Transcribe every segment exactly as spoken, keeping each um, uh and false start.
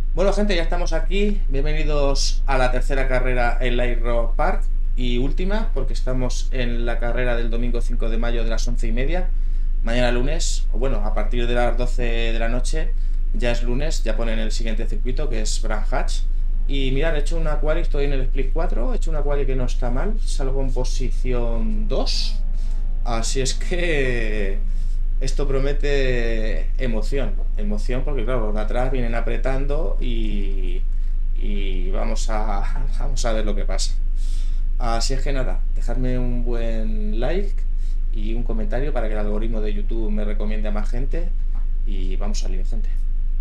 Bueno, gente, ya estamos aquí. Bienvenidos a la tercera carrera en Light Rock Park y última, porque estamos en la carrera del domingo cinco de mayo de las once y media. Mañana lunes, o bueno, a partir de las doce de la noche, ya es lunes, ya ponen el siguiente circuito que es Brands Hatch. Y mirad, he hecho una quali, estoy en el split cuatro, he hecho una quali que no está mal, salgo en posición dos. Así es que esto promete emoción, emoción porque claro, los de atrás vienen apretando y, y vamos a, vamos a ver lo que pasa. Así es que nada, dejadme un buen like y un comentario para que el algoritmo de YouTube me recomiende a más gente y vamos a lío, gente.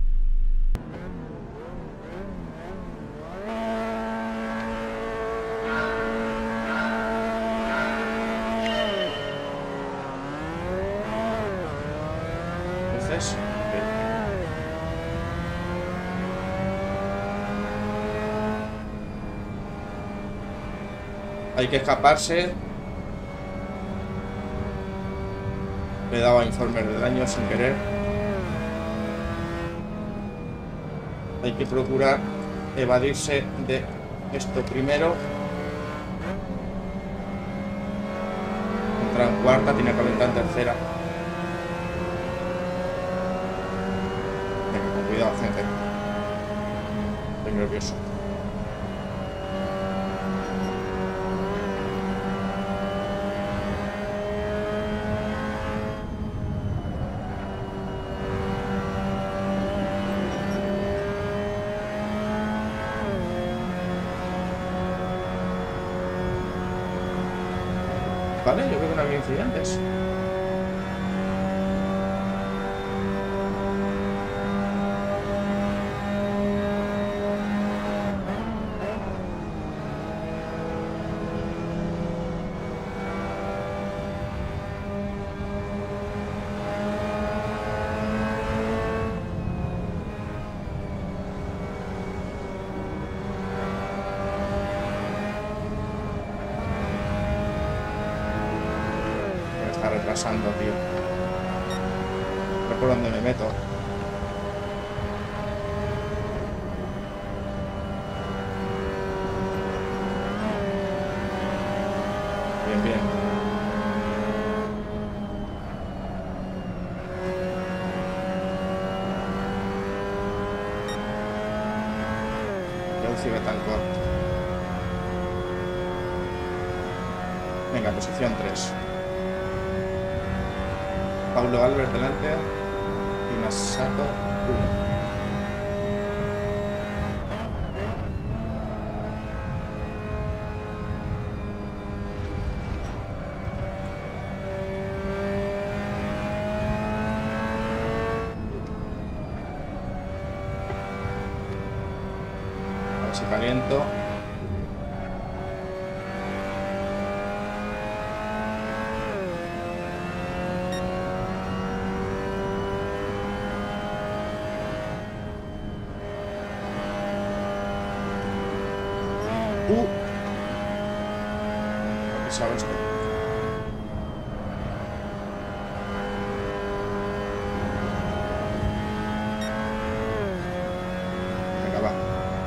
Entonces, ok. Hay que escaparse. Le he dado a informes de daño sin querer. Hay que procurar evadirse de esto primero. Entra en cuarta, tiene que aventar en tercera. Venga, con cuidado, gente. Estoy nervioso. Vale, yo creo que no había incidentes. Me está retrasando, tío. No sé por dónde me meto. Bien, bien. Ya un Betancourt. Venga, posición tres. Paulo Albert delante y Masato uno. A ver si caliento. Uh, he pisado esto. Venga, va.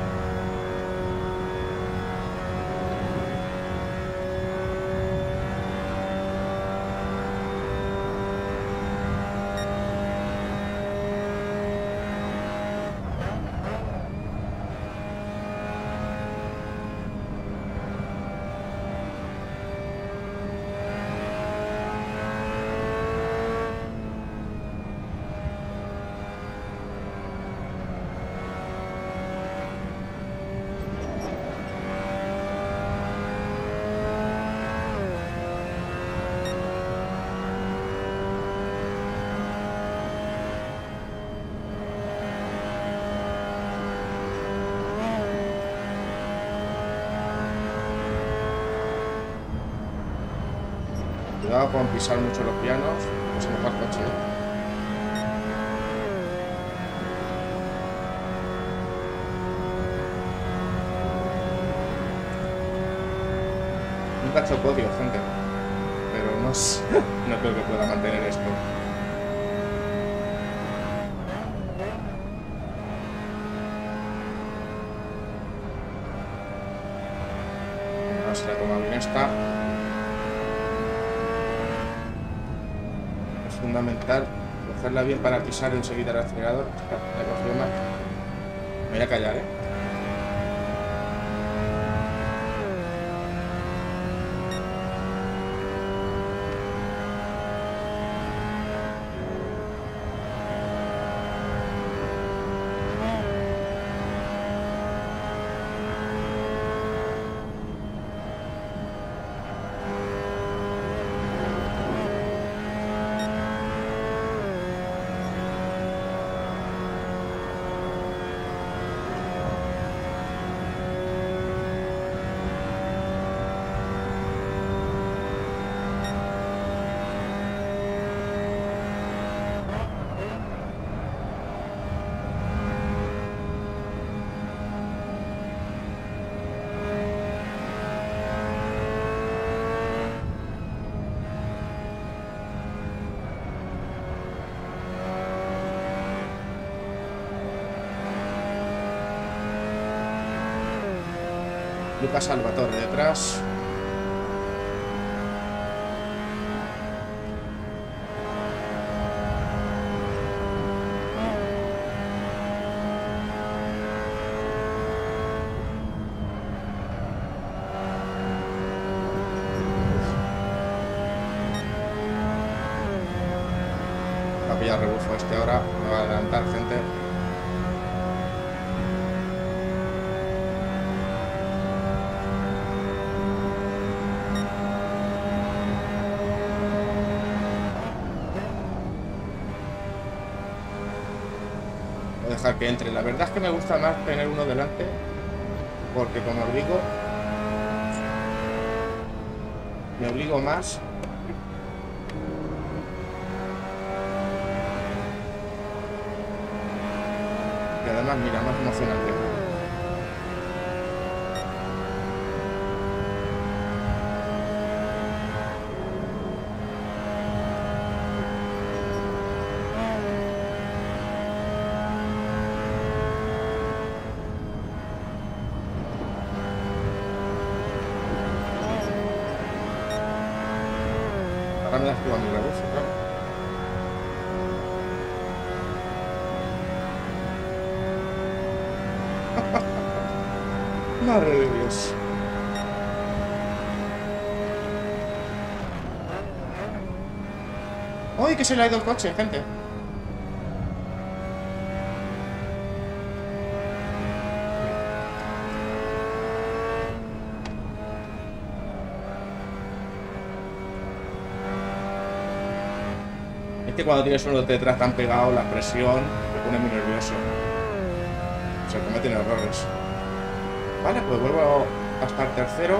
Cuidado con pisar mucho los pianos, que se me va el coche. Nunca he hecho podio, gente, pero no, sé, no creo que pueda mantener esto. Ahora se la toma bien esta. Es fundamental cogerla bien para pisar enseguida el acelerador. La he cogido mal. Me voy a callar, ¿eh? Lucas Salvatore detrás. Va a pillar rebufo este ahora. Me va a adelantar, gente. Dejar que entre. La verdad es que me gusta más tener uno delante, porque como os digo, me obligo más. Y además, mira, más emocionante. Ahora me das tú a mi rebufo, claro. Madre de Dios. ¡Uy, que se le ha ido el coche, gente! Es que cuando tienes uno detrás tan pegado, la presión me pone muy nervioso. Se cometen errores. Vale, pues vuelvo a estar tercero.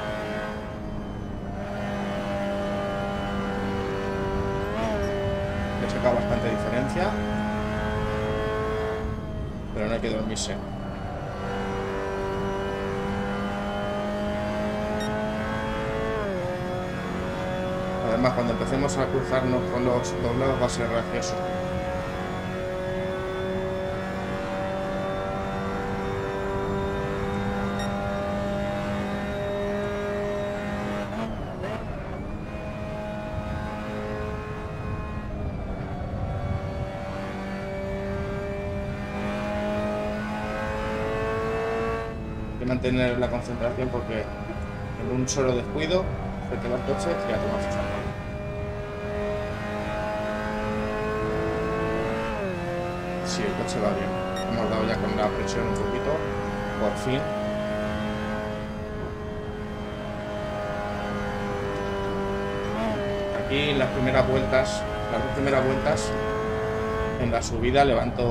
He sacado bastante diferencia. Pero no hay que dormirse. Además, cuando empecemos a cruzarnos con los doblados va a ser gracioso. Hay que mantener la concentración porque en un solo descuido se te va el coche y ya te vas a zafar. Sí, el coche va bien. Hemos dado ya con la presión un poquito, por fin. Aquí en las primeras vueltas, las dos primeras vueltas, en la subida levanto.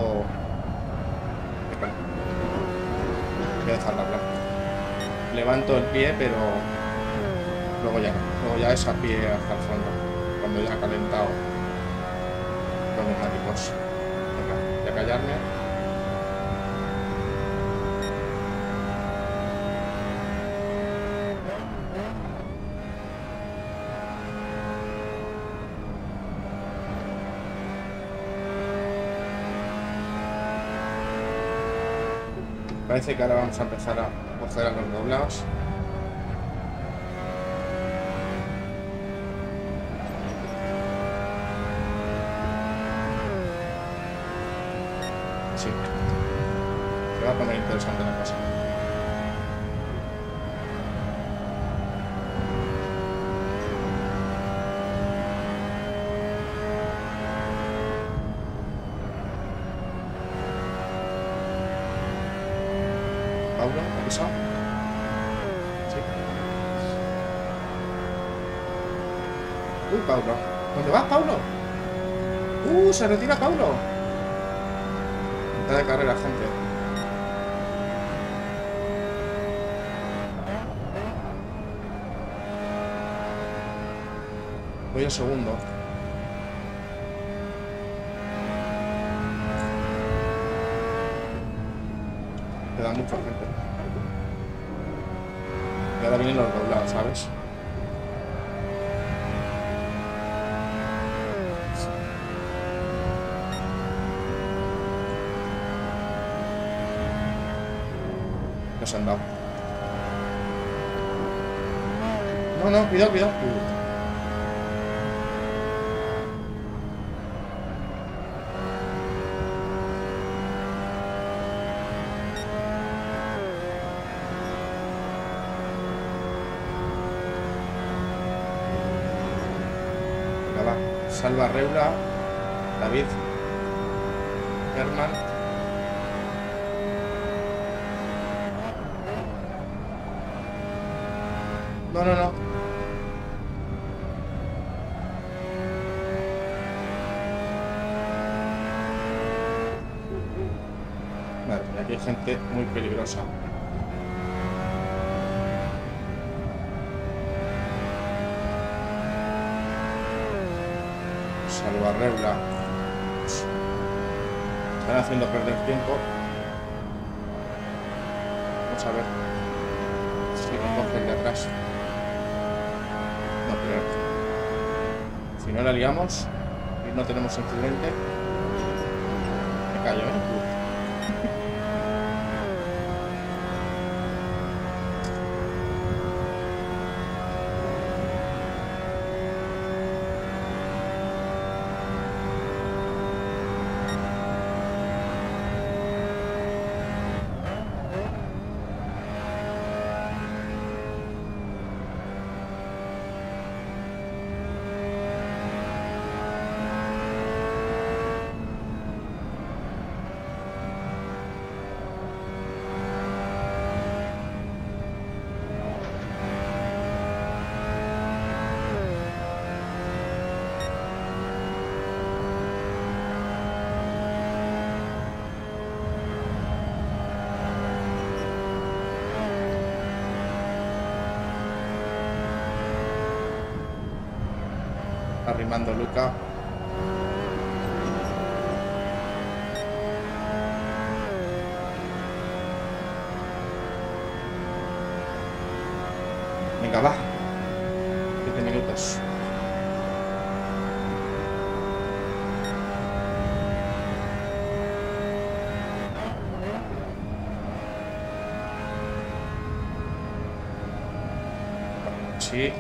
Voy a dejarla blanca. Levanto el pie, pero luego ya no. Luego ya es a pie hasta el fondo, cuando ya ha calentado los neumáticos. Venga, voy a callarme. Parece que ahora vamos a empezar a coger a los doblados. sí. Se va a poner interesante la cosa. Pablo, ¿ha pisado? Sí. Uy, Pablo. ¿Dónde vas, Pablo? ¡Uh! ¡Se retira Pablo! Mitad de carrera, gente. Voy a segundo. Queda mucha gente. Y ahora vienen los doblados, ¿sabes? Nos han dado. No, no, cuidado, cuidado. Uh. Salva Reula, David, Herman. No, no, no. Vale, aquí hay gente muy peligrosa. Salva Reula. Están haciendo perder tiempo. Vamos a ver si coge el de atrás. No creo. Si no la liamos y no tenemos incidente, me callo, ¿eh? Arrimando Luca. Venga, va. siete minutos. Sí.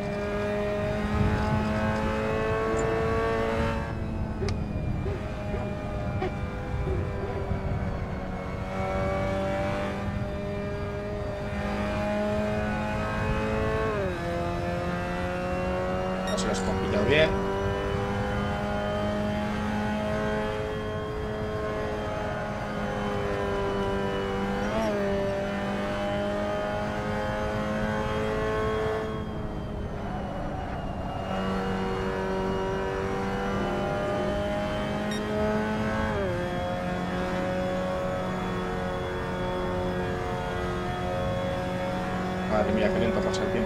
Se los hemos pillado bien. Madre mía, qué lento pasa el tiempo.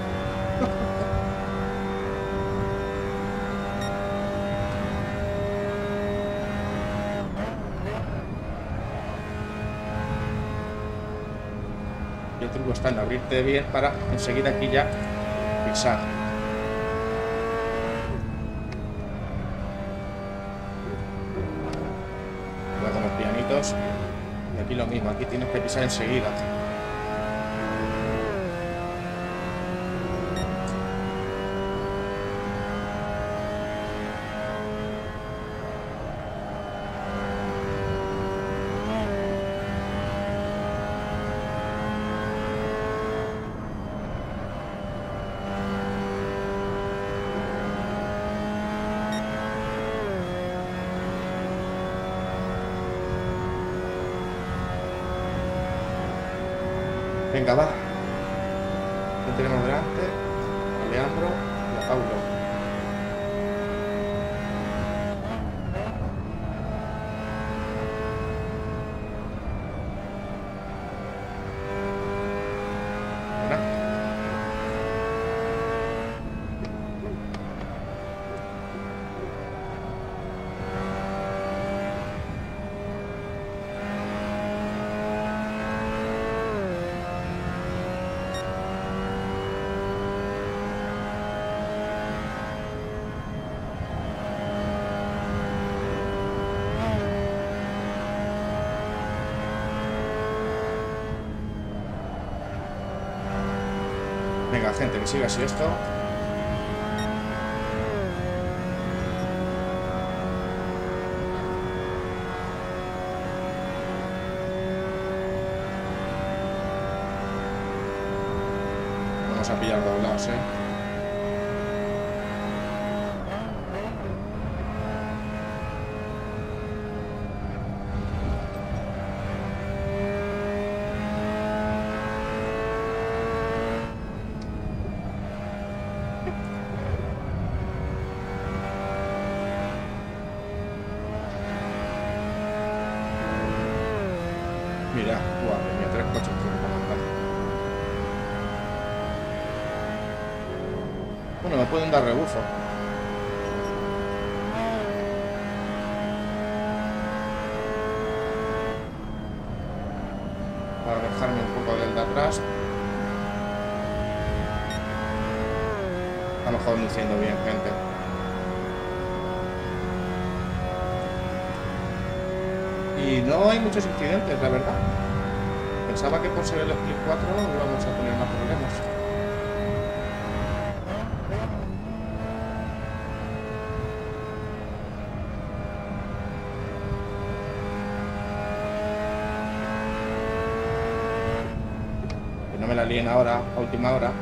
El truco está en abrirte bien para enseguida aquí ya pisar. Voy con los pianitos. Y aquí lo mismo, aquí tienes que pisar enseguida. Venga, va. Lo tenemos delante. A Leandro y a Paulo. Venga, gente, que siga así esto. Vamos a pillar doblados, eh. Mira, guau, tenía tres coches que me mandar. Bueno, me pueden dar rebufo. Para dejarme un poco del de atrás. Estamos conduciendo bien, gente. Y no hay muchos incidentes, la verdad. Pensaba que por ser el Split cuatro íbamos a tener más problemas. Que no me la líen ahora, a última hora.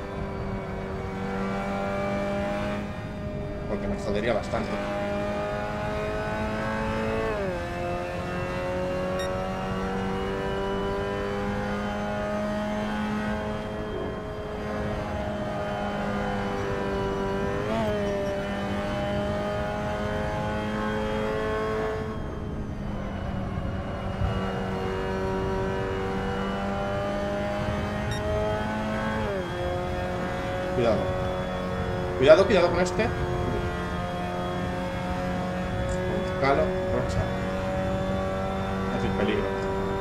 Porque me jodería bastante. Cuidado. Cuidado, cuidado con este. Calo, rocha. No sin peligro.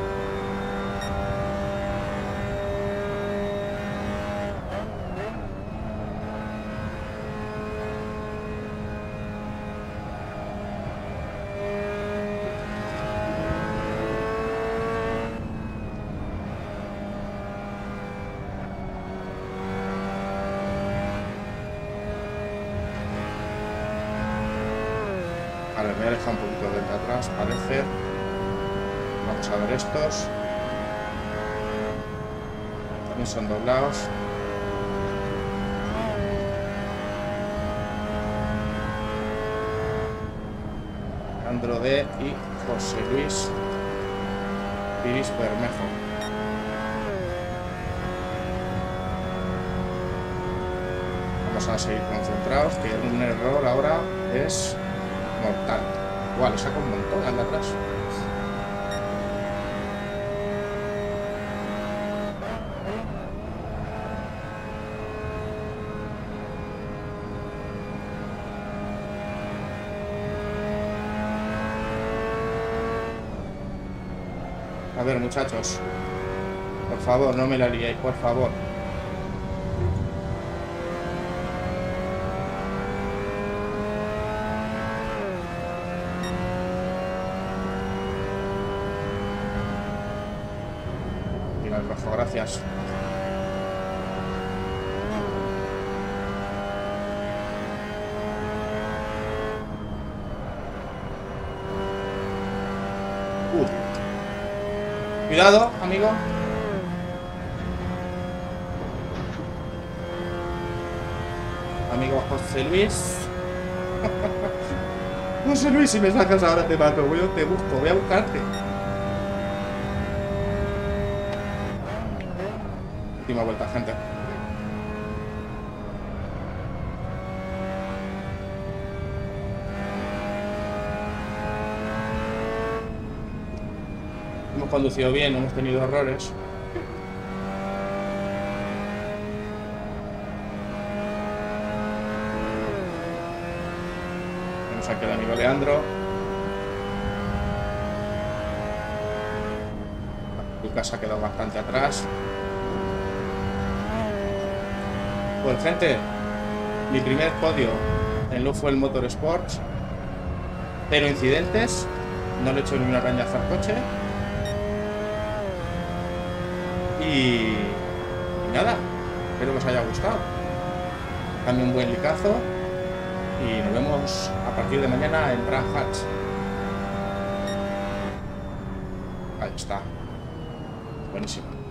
Vale, me voy a alejar un poquito desde atrás, parece. Vamos a ver estos. También son doblados. Leandro D y José Luis Piris Bermejo. Vamos a seguir concentrados, que un error ahora es mortal. Igual, le saco un montón al de atrás. A ver, muchachos, por favor, no me la liéis, por favor. Mira el rojo, gracias. Uh. Cuidado, amigo. Amigo José Luis. José Luis, si me sacas ahora te mato. Yo te busco, voy a buscarte. Última vuelta, gente. Hemos conducido bien, no hemos tenido errores. Tenemos aquí al amigo Leandro. Lucas ha quedado bastante atrás. Pues gente, mi primer podio en Luftwaffe Motorsports. Cero incidentes. No le he hecho ni una arañazo al coche. Y, y nada, espero que os haya gustado. También un buen licazo. Y nos vemos a partir de mañana en Brand Hatch. Ahí está. Buenísimo.